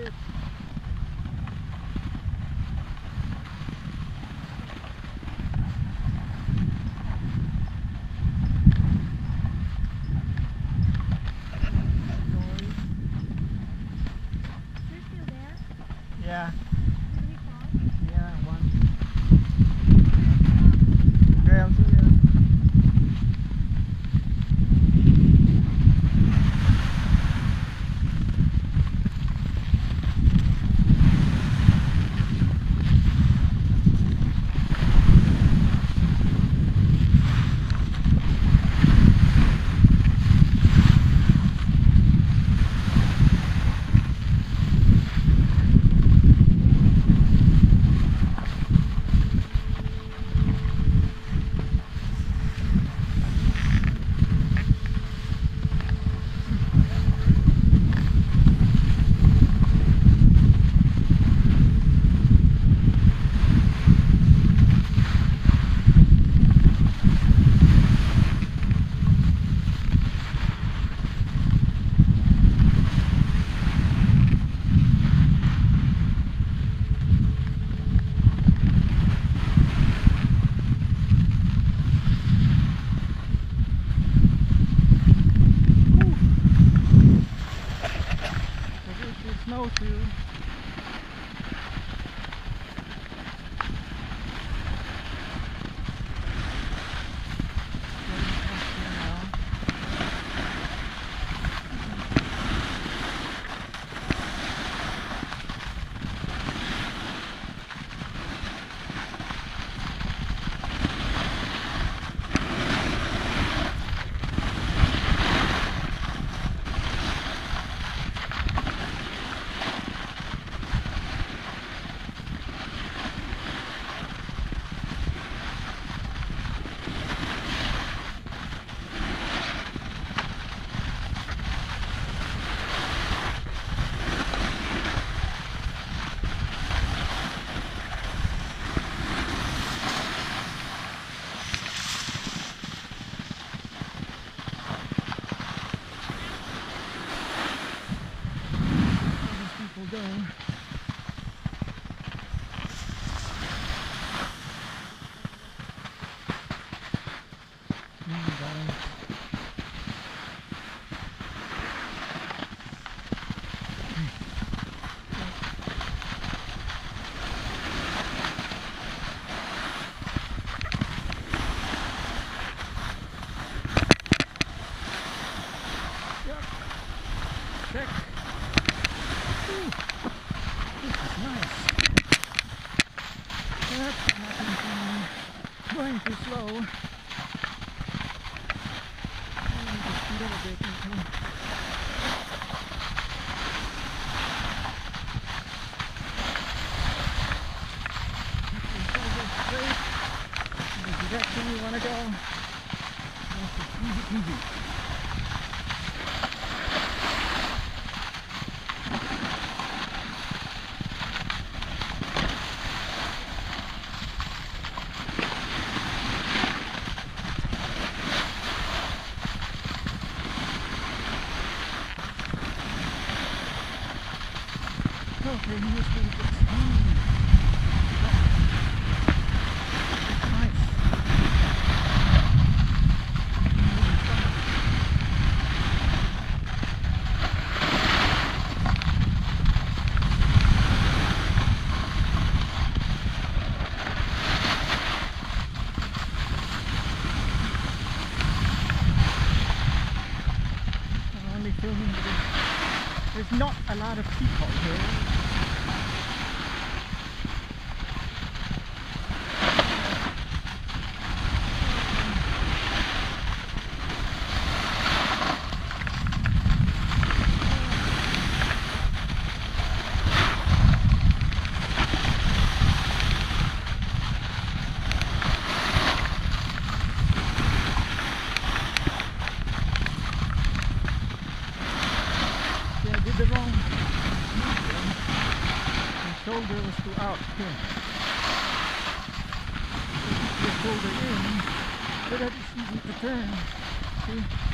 it. Yeah. Yeah, one. Okay, I'll see you. Snowshoe. Go. Yep. Check. Ooh. This is nice. Yep, going too slow. Just speed up a bit. Straight in the direction you want to go. That's just easy peasy. Okay, here's where it gets smooth. It's nice. I'm only filming this. There's not a lot of people here. The wrong shoulder was too out here. Put the shoulder in so that it's easy to turn. See?